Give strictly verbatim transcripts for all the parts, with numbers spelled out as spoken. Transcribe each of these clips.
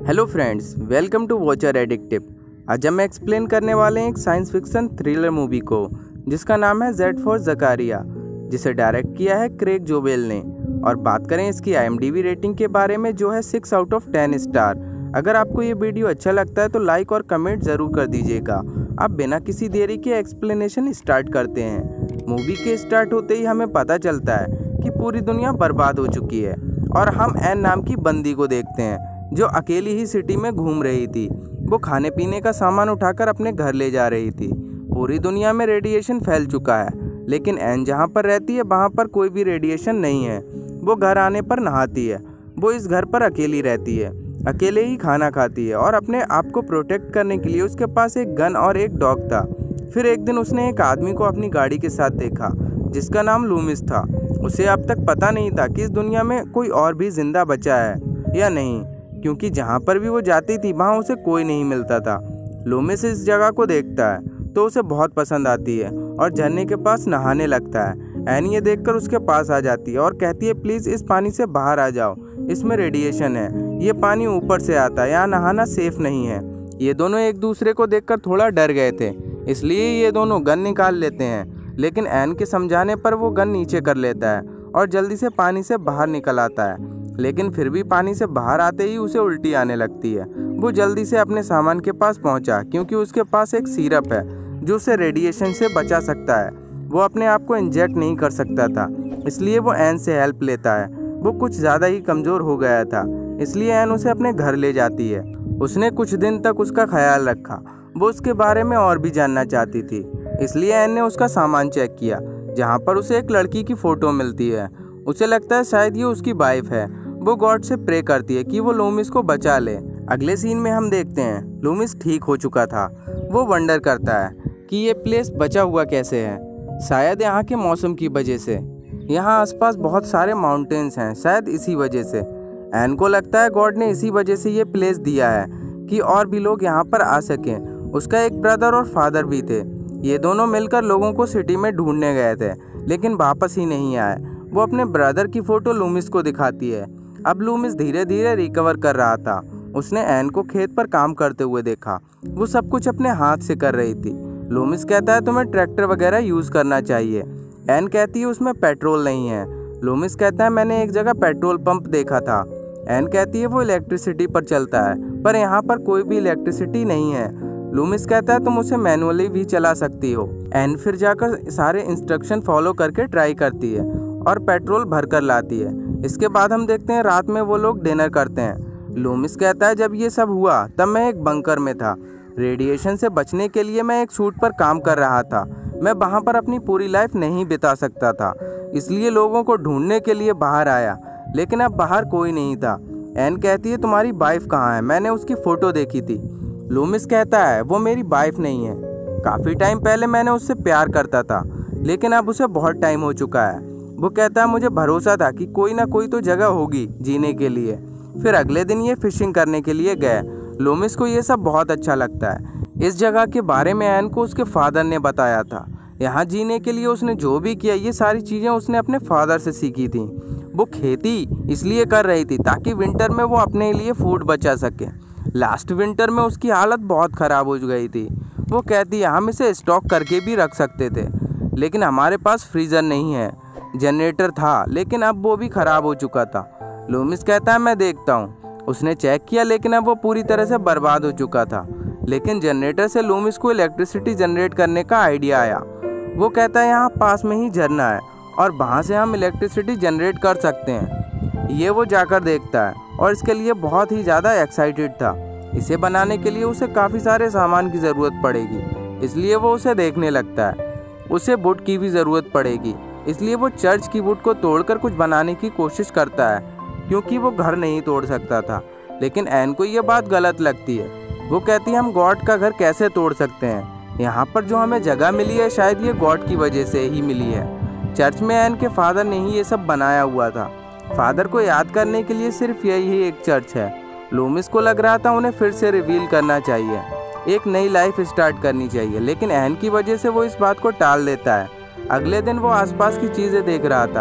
Hello friends, welcome to watcher addictive. आज हम explain करने वाले हैं एक साइंस फिक्शन थ्रिलर मूवी को जिसका नाम है जेड फॉर ज़कारिया, जिसे डायरेक्ट किया है क्रेग जोबेल ने। और बात करें इसकी I M D B rating के बारे में, जो है six out of ten star. अगर आपको ये वीडियो अच्छा लगता है तो लाइक और कमेंट ज़रूर कर दीजिएगा। अब बिना किसी देरी के एक्सप्लेनेशन स्टार्ट करते हैं। मूवी के स्टार्ट होते ही हमें पता चलता है कि पूरी दुनिया बर्बाद हो चुकी है और हम एन नाम की बंदी को देखते हैं जो अकेली ही सिटी में घूम रही थी। वो खाने पीने का सामान उठाकर अपने घर ले जा रही थी। पूरी दुनिया में रेडिएशन फैल चुका है, लेकिन एन जहाँ पर रहती है वहाँ पर कोई भी रेडिएशन नहीं है। वो घर आने पर नहाती है। वो इस घर पर अकेली रहती है, अकेले ही खाना खाती है और अपने आप को प्रोटेक्ट करने के लिए उसके पास एक गन और एक डॉग था। फिर एक दिन उसने एक आदमी को अपनी गाड़ी के साथ देखा जिसका नाम लूमिस था। उसे अब तक पता नहीं था कि इस दुनिया में कोई और भी जिंदा बचा है या नहीं, क्योंकि जहाँ पर भी वो जाती थी वहाँ उसे कोई नहीं मिलता था। लूमिस इस जगह को देखता है तो उसे बहुत पसंद आती है और झरने के पास नहाने लगता है। एन ये देखकर उसके पास आ जाती है और कहती है, प्लीज़ इस पानी से बाहर आ जाओ, इसमें रेडिएशन है, ये पानी ऊपर से आता है, यहाँ नहाना सेफ नहीं है। ये दोनों एक दूसरे को देखकर थोड़ा डर गए थे, इसलिए ये दोनों गन निकाल लेते हैं। लेकिन एन के समझाने पर वो गन नीचे कर लेता है और जल्दी से पानी से बाहर निकल आता है। लेकिन फिर भी पानी से बाहर आते ही उसे उल्टी आने लगती है। वो जल्दी से अपने सामान के पास पहुंचा, क्योंकि उसके पास एक सिरप है जो उसे रेडिएशन से बचा सकता है। वो अपने आप को इंजेक्ट नहीं कर सकता था, इसलिए वो एन से हेल्प लेता है। वो कुछ ज़्यादा ही कमज़ोर हो गया था, इसलिए एन उसे अपने घर ले जाती है। उसने कुछ दिन तक उसका ख्याल रखा। वो उसके बारे में और भी जानना चाहती थी, इसलिए एन ने उसका सामान चेक किया, जहाँ पर उसे एक लड़की की फ़ोटो मिलती है। उसे लगता है शायद ये उसकी वाइफ है। वो गॉड से प्रे करती है कि वो लूमिस को बचा ले। अगले सीन में हम देखते हैं लूमिस ठीक हो चुका था। वो वंडर करता है कि ये प्लेस बचा हुआ कैसे है। शायद यहाँ के मौसम की वजह से। यहाँ आसपास बहुत सारे माउंटेन्स हैं, शायद इसी वजह से। एन को लगता है गॉड ने इसी वजह से ये प्लेस दिया है कि और भी लोग यहाँ पर आ सकें। उसका एक ब्रदर और फादर भी थे। ये दोनों मिलकर लोगों को सिटी में ढूंढने गए थे, लेकिन वापस ही नहीं आए। वो अपने ब्रदर की फ़ोटो लूमिस को दिखाती है। अब लूमिस धीरे धीरे रिकवर कर रहा था। उसने एन को खेत पर काम करते हुए देखा। वो सब कुछ अपने हाथ से कर रही थी। लूमिस कहता है, तुम्हें ट्रैक्टर वगैरह यूज़ करना चाहिए। एन कहती है, उसमें पेट्रोल नहीं है। लूमिस कहता है, मैंने एक जगह पेट्रोल पंप देखा था। एन कहती है, वो इलेक्ट्रिसिटी पर चलता है, पर यहाँ पर कोई भी इलेक्ट्रिसिटी नहीं है। लूमिस कहता है, तुम उसे मैनुअली भी चला सकती हो। एन फिर जाकर सारे इंस्ट्रक्शन फॉलो करके ट्राई करती है और पेट्रोल भर कर लाती है। इसके बाद हम देखते हैं रात में वो लोग डिनर करते हैं। लूमिस कहता है, जब ये सब हुआ तब मैं एक बंकर में था। रेडिएशन से बचने के लिए मैं एक सूट पर काम कर रहा था। मैं वहाँ पर अपनी पूरी लाइफ नहीं बिता सकता था, इसलिए लोगों को ढूंढने के लिए बाहर आया, लेकिन अब बाहर कोई नहीं था। एन कहती है, तुम्हारी वाइफ कहाँ है? मैंने उसकी फ़ोटो देखी थी। लूमिस कहता है, वो मेरी वाइफ नहीं है। काफ़ी टाइम पहले मैंने उससे प्यार करता था, लेकिन अब उसे बहुत टाइम हो चुका है। वो कहता है, मुझे भरोसा था कि कोई ना कोई तो जगह होगी जीने के लिए। फिर अगले दिन ये फिशिंग करने के लिए गए। लूमिस को ये सब बहुत अच्छा लगता है। इस जगह के बारे में एन को उसके फादर ने बताया था। यहाँ जीने के लिए उसने जो भी किया, ये सारी चीज़ें उसने अपने फादर से सीखी थी। वो खेती इसलिए कर रही थी ताकि विंटर में वो अपने लिए फूड बचा सके। लास्ट विंटर में उसकी हालत बहुत ख़राब हो गई थी। वो कहती है, हम इसे स्टॉक करके भी रख सकते थे, लेकिन हमारे पास फ्रीज़र नहीं है। जनरेटर था, लेकिन अब वो भी ख़राब हो चुका था। लूमिस कहता है, मैं देखता हूँ। उसने चेक किया, लेकिन अब वो पूरी तरह से बर्बाद हो चुका था। लेकिन जनरेटर से लूमिस को इलेक्ट्रिसिटी जनरेट करने का आइडिया आया। वो कहता है, यहाँ पास में ही झरना है और वहाँ से हम इलेक्ट्रिसिटी जनरेट कर सकते हैं। ये वो जाकर देखता है और इसके लिए बहुत ही ज़्यादा एक्साइटेड था। इसे बनाने के लिए उसे काफ़ी सारे सामान की ज़रूरत पड़ेगी, इसलिए वो उसे देखने लगता है। उसे वुड की भी ज़रूरत पड़ेगी, इसलिए वो चर्च की वुड को तोड़कर कुछ बनाने की कोशिश करता है, क्योंकि वो घर नहीं तोड़ सकता था। लेकिन एन को ये बात गलत लगती है। वो कहती है, हम गॉड का घर कैसे तोड़ सकते हैं? यहाँ पर जो हमें जगह मिली है, शायद ये गॉड की वजह से ही मिली है। चर्च में एन के फादर ने ही ये सब बनाया हुआ था। फादर को याद करने के लिए सिर्फ यही एक चर्च है। लूमिस को लग रहा था उन्हें फिर से रिवील करना चाहिए, एक नई लाइफ स्टार्ट करनी चाहिए, लेकिन एन की वजह से वो इस बात को टाल देता है। अगले दिन वो आसपास की चीज़ें देख रहा था।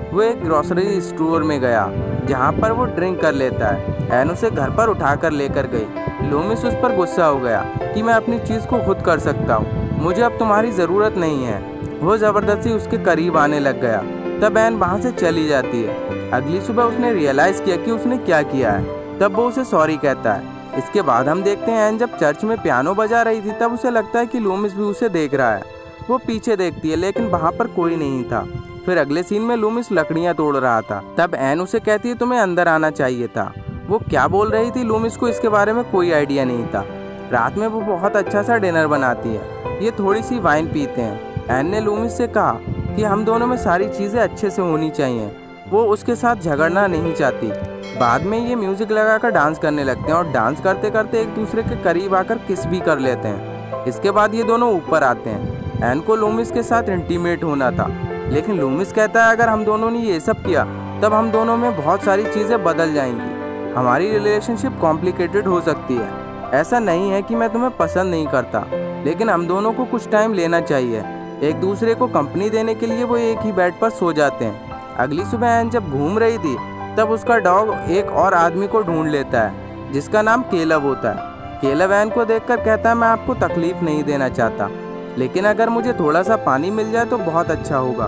वो एक ग्रोसरी स्टोर में गया जहाँ पर वो ड्रिंक कर लेता है। एन उसे घर पर उठाकर लेकर गई। लूमिस उस पर गुस्सा हो गया कि मैं अपनी चीज़ को खुद कर सकता हूँ, मुझे अब तुम्हारी ज़रूरत नहीं है। वो ज़बरदस्ती उसके करीब आने लग गया। तब एन वहाँ से चली जाती है। अगली सुबह उसने रियलाइज़ किया कि उसने क्या किया है। तब वो उसे सॉरी कहता है। इसके बाद हम देखते हैं एन जब चर्च में पियानो बजा रही थी तब उसे लगता है कि लूमिस भी उसे देख रहा है। वो पीछे देखती है लेकिन वहाँ पर कोई नहीं था। फिर अगले सीन में लूमिस लकड़ियाँ तोड़ रहा था। तब एन उसे कहती है तुम्हें अंदर आना चाहिए था। वो क्या बोल रही थी लूमिस को इसके बारे में कोई आइडिया नहीं था। रात में वो बहुत अच्छा सा डिनर बनाती है। ये थोड़ी सी वाइन पीते हैं। एन ने लूमिस से कहा कि हम दोनों में सारी चीज़ें अच्छे से होनी चाहिए। वो उसके साथ झगड़ना नहीं चाहती। बाद में ये म्यूज़िक लगाकर डांस करने लगते हैं और डांस करते करते एक दूसरे के करीब आकर किस भी कर लेते हैं। इसके बाद ये दोनों ऊपर आते हैं। एन को लूमिस के साथ इंटीमेट होना था, लेकिन लूमिस कहता है अगर हम दोनों ने ये सब किया तब हम दोनों में बहुत सारी चीज़ें बदल जाएंगी। हमारी रिलेशनशिप कॉम्प्लिकेटेड हो सकती है। ऐसा नहीं है कि मैं तुम्हें पसंद नहीं करता, लेकिन हम दोनों को कुछ टाइम लेना चाहिए। एक दूसरे को कंपनी देने के लिए वो एक ही बेड पर सो जाते हैं। अगली सुबह एन जब घूम रही थी तब उसका डॉग एक और आदमी को ढूंढ लेता है जिसका नाम केलब होता है। केलब एन को देखकर कहता है मैं आपको तकलीफ नहीं देना चाहता, लेकिन अगर मुझे थोड़ा सा पानी मिल जाए तो बहुत अच्छा होगा।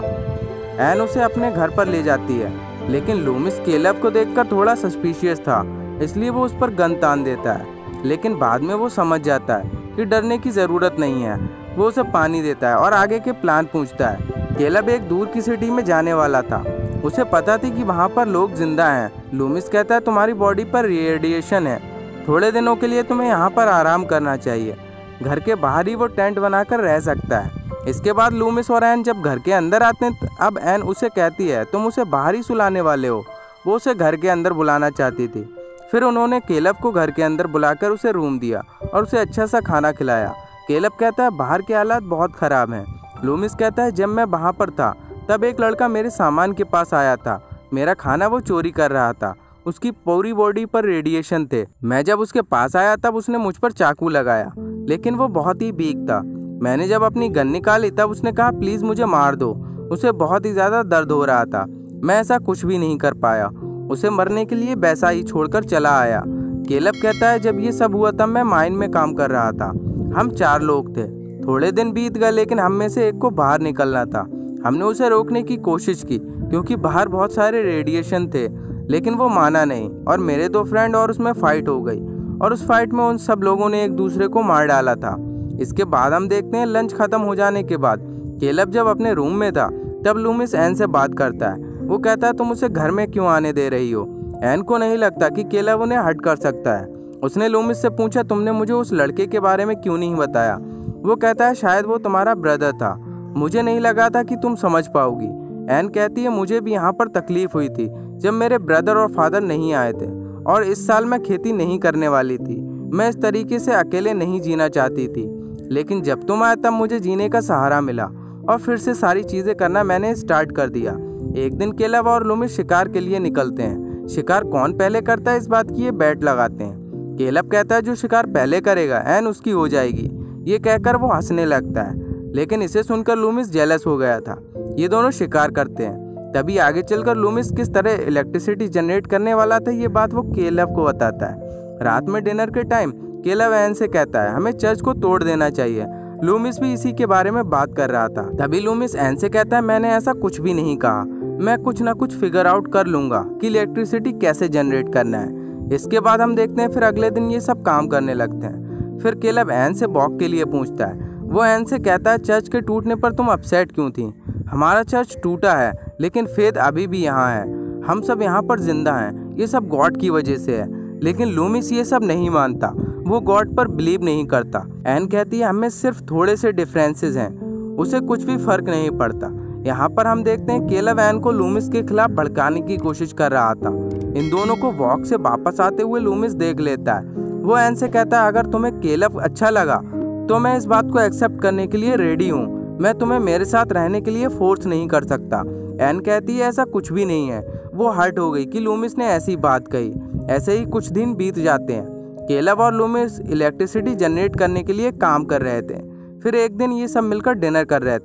एन उसे अपने घर पर ले जाती है, लेकिन लूमिस केलब को देखकर थोड़ा सस्पिशियस था, इसलिए वो उस पर गन तान देता है। लेकिन बाद में वो समझ जाता है कि डरने की ज़रूरत नहीं है। वो उसे पानी देता है और आगे के प्लान पूछता है। केलब एक दूर की सिटी में जाने वाला था। उसे पता थी कि वहाँ पर लोग जिंदा हैं। लूमिस कहता है तुम्हारी बॉडी पर रेडिएशन है, थोड़े दिनों के लिए तुम्हें यहाँ पर आराम करना चाहिए। घर के बाहर ही वो टेंट बनाकर रह सकता है। इसके बाद लूमिस और एन जब घर के अंदर आते हैं अब एन उसे कहती है तुम उसे बाहर ही सुलाने वाले हो। वो उसे घर के अंदर बुलाना चाहती थी। फिर उन्होंने केलब को घर के अंदर बुलाकर उसे रूम दिया और उसे अच्छा सा खाना खिलाया। केलब कहता है बाहर के हालात बहुत ख़राब हैं। लूमिस कहता है जब मैं वहाँ पर था तब एक लड़का मेरे सामान के पास आया था। मेरा खाना वो चोरी कर रहा था। उसकी पूरी बॉडी पर रेडिएशन थे। मैं जब उसके पास आया तब उसने मुझ पर चाकू लगाया, लेकिन वो बहुत ही वीक था। मैंने जब अपनी गन निकाली तब उसने कहा प्लीज़ मुझे मार दो। उसे बहुत ही ज़्यादा दर्द हो रहा था। मैं ऐसा कुछ भी नहीं कर पाया। उसे मरने के लिए वैसा ही छोड़कर चला आया। केलब कहता है जब ये सब हुआ तब मैं माइन में काम कर रहा था। हम चार लोग थे। थोड़े दिन बीत गए लेकिन हम में से एक को बाहर निकलना था। हमने उसे रोकने की कोशिश की क्योंकि बाहर बहुत सारे रेडिएशन थे, लेकिन वो माना नहीं और मेरे दो फ्रेंड और उसमें फ़ाइट हो गई और उस फाइट में उन सब लोगों ने एक दूसरे को मार डाला था। इसके बाद हम देखते हैं लंच ख़त्म हो जाने के बाद केलब जब अपने रूम में था तब लूमिस एन से बात करता है। वो कहता है तुम उसे घर में क्यों आने दे रही हो। एन को नहीं लगता कि केलब उन्हें हर्ट कर सकता है। उसने लूमिस से पूछा तुमने मुझे उस लड़के के बारे में क्यों नहीं बताया। वो कहता है शायद वो तुम्हारा ब्रदर था, मुझे नहीं लगा था कि तुम समझ पाओगी। एन कहती है मुझे भी यहाँ पर तकलीफ हुई थी जब मेरे ब्रदर और फादर नहीं आए थे और इस साल मैं खेती नहीं करने वाली थी। मैं इस तरीके से अकेले नहीं जीना चाहती थी, लेकिन जब तुम आए तब मुझे जीने का सहारा मिला और फिर से सारी चीज़ें करना मैंने स्टार्ट कर दिया। एक दिन केलब और लूमिस शिकार के लिए निकलते हैं। शिकार कौन पहले करता है इस बात की ये बैट लगाते हैं। केलब कहता है जो शिकार पहले करेगा एन उसकी हो जाएगी। ये कहकर वो हंसने लगता है, लेकिन इसे सुनकर लूमिस जेलस हो गया था। ये दोनों शिकार करते हैं। तभी आगे चलकर लूमिस किस तरह इलेक्ट्रिसिटी जनरेट करने वाला था ये बात वो केलब को बताता है। रात में डिनर के टाइम केलब एन से कहता है हमें चर्च को तोड़ देना चाहिए। लूमिस भी इसी के बारे में बात कर रहा था। तभी लूमिस एन से कहता है मैंने ऐसा कुछ भी नहीं कहा, मैं कुछ ना कुछ फिगर आउट कर लूँगा कि इलेक्ट्रिसिटी कैसे जनरेट करना है। इसके बाद हम देखते हैं फिर अगले दिन ये सब काम करने लगते हैं। फिर केलब एन से वॉक के लिए पूछता है। वो एन से कहता है चर्च के टूटने पर तुम अपसेट क्यों थी। हमारा चर्च टूटा है लेकिन फेथ अभी भी यहाँ है। हम सब यहाँ पर जिंदा हैं, ये सब गॉड की वजह से है। लेकिन लूमिस ये सब नहीं मानता, वो गॉड पर बिलीव नहीं करता। एन कहती है हमें सिर्फ थोड़े से डिफरेंसेस हैं, उसे कुछ भी फर्क नहीं पड़ता। यहाँ पर हम देखते हैं केलब एन को लूमिस के खिलाफ भड़काने की कोशिश कर रहा था। इन दोनों को वॉक से वापस आते हुए लूमिस देख लेता है। वो एन से कहता है अगर तुम्हें केलब अच्छा लगा तो मैं इस बात को एक्सेप्ट करने के लिए रेडी हूँ। मैं तुम्हें मेरे साथ रहने के लिए फोर्स नहीं कर सकता। एन कहती है ऐसा कुछ भी नहीं है। वो हर्ट हो गई कि लूमिस ने ऐसी बात कही। ऐसे ही कुछ दिन बीत जाते हैं। केलब और लूमिस इलेक्ट्रिसिटी जनरेट करने के लिए काम कर रहे थे। फिर एक दिन ये सब मिलकर डिनर कर रहे थे।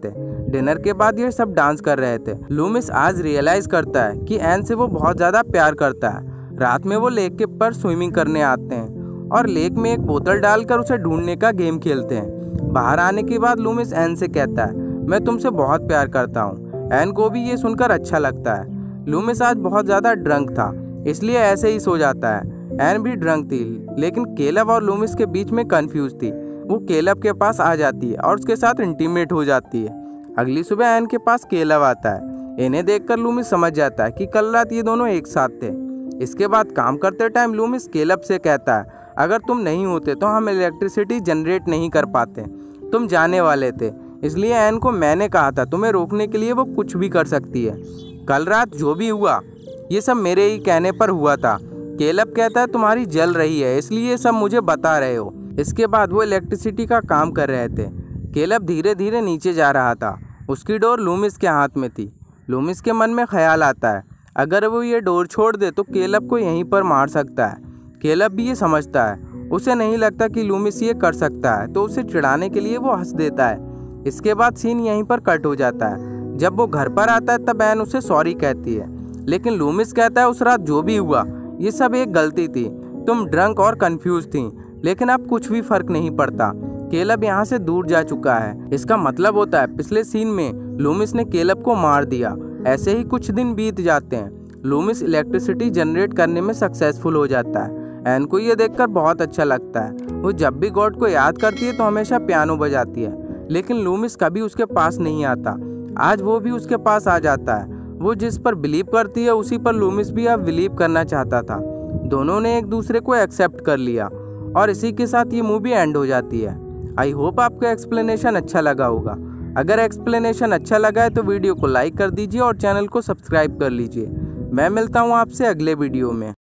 डिनर के बाद ये सब डांस कर रहे थे। लूमिस आज रियलाइज करता है कि एन से वो बहुत ज्यादा प्यार करता है। रात में वो लेक के पर स्विमिंग करने आते हैं और लेक में एक बोतल डालकर उसे ढूंढने का गेम खेलते हैं। बाहर आने के बाद लूमिस एन से कहता है, मैं तुमसे बहुत प्यार करता हूँ। एन को भी ये सुनकर अच्छा लगता है। लूमिस आज बहुत ज़्यादा ड्रंक था, इसलिए ऐसे ही सो जाता है। एन भी ड्रंक थी, लेकिन केलब और लूमिस के बीच में कंफ्यूज थी। वो केलब के पास आ जाती है और उसके साथ इंटीमेट हो जाती है। अगली सुबह एन के पास केलब आता है। इन्हें देखकर लूमिस समझ जाता है कि कल रात ये दोनों एक साथ थे। इसके बाद काम करते टाइम लूमिस केलब से कहता है, अगर तुम नहीं होते तो हम इलेक्ट्रिसिटी जनरेट नहीं कर पाते। तुम जाने वाले थे, इसलिए एन को मैंने कहा था तुम्हें रोकने के लिए वो कुछ भी कर सकती है। कल रात जो भी हुआ ये सब मेरे ही कहने पर हुआ था। केलब कहता है तुम्हारी जल रही है, इसलिए ये सब मुझे बता रहे हो। इसके बाद वो इलेक्ट्रिसिटी का काम कर रहे थे। केलब धीरे धीरे नीचे जा रहा था। उसकी डोर लूमिस के हाथ में थी। लूमिस के मन में ख्याल आता है, अगर वो ये डोर छोड़ दे तो केलब को यहीं पर मार सकता है। केलब भी ये समझता है। उसे नहीं लगता कि लूमिस ये कर सकता है, तो उसे चिढ़ाने के लिए वो हंस देता है। इसके बाद सीन यहीं पर कट हो जाता है। जब वो घर पर आता है तब एन उसे सॉरी कहती है, लेकिन लूमिस कहता है उस रात जो भी हुआ ये सब एक गलती थी। तुम ड्रंक और कंफ्यूज थी, लेकिन अब कुछ भी फर्क नहीं पड़ता। केलब यहाँ से दूर जा चुका है। इसका मतलब होता है पिछले सीन में लूमिस ने केलब को मार दिया। ऐसे ही कुछ दिन बीत जाते हैं। लूमिस इलेक्ट्रिसिटी जनरेट करने में सक्सेसफुल हो जाता है। एन को ये देखकर बहुत अच्छा लगता है। वो जब भी गॉड को याद करती है तो हमेशा पियानो बजाती है, लेकिन लूमिस कभी उसके पास नहीं आता। आज वो भी उसके पास आ जाता है। वो जिस पर बिलीव करती है उसी पर लूमिस भी अब बिलीव करना चाहता था। दोनों ने एक दूसरे को एक्सेप्ट कर लिया और इसी के साथ ये मूवी एंड हो जाती है। आई होप आपको एक्सप्लेनेशन अच्छा लगा होगा। अगर एक्सप्लेनेशन अच्छा लगा है तो वीडियो को लाइक कर दीजिए और चैनल को सब्सक्राइब कर लीजिए। मैं मिलता हूँ आपसे अगले वीडियो में।